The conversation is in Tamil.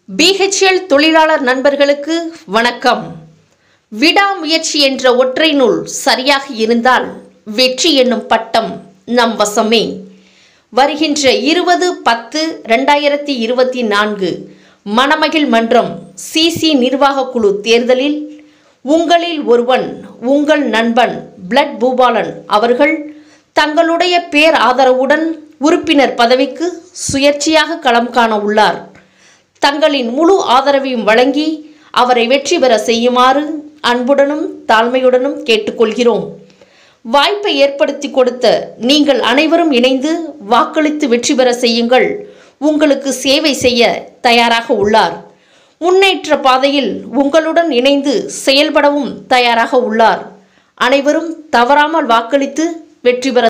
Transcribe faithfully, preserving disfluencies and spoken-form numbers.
பி ஹெச் எல் தொழிலாளர் நண்பர்களுக்கு வணக்கம். விடாமுயற்சி என்ற ஒற்றை நூல் சரியாக இருந்தால் வெற்றி என்னும் பட்டம் நம் வசமே. வருகின்ற இருபது பத்து ரெண்டாயிரத்தி இருபத்தி நான்கு மனமகிழ் மன்றம் சிசி நிர்வாக குழு தேர்தலில் உங்களில் ஒருவன் உங்கள் நண்பன் பிளட் பூபாலன் அவர்கள் தங்களுடைய பேர் ஆதரவுடன் உறுப்பினர் பதவிக்கு சுயேட்சையாக களம் காண உள்ளார். தங்களின் முழு ஆதரவையும் வழங்கி அவரை வெற்றி பெற செய்யுமாறு அன்புடனும் தாழ்மையுடனும் கேட்டுக்கொள்கிறோம். வாய்ப்பை ஏற்படுத்தி கொடுத்த நீங்கள் அனைவரும் இணைந்து வாக்களித்து வெற்றி பெற செய்யுங்கள். உங்களுக்கு சேவை செய்ய தயாராக உள்ளார். முன்னேற்ற பாதையில் உங்களுடன் இணைந்து செயல்படவும் தயாராக உள்ளார். அனைவரும் தவறாமல் வாக்களித்து வெற்றி பெற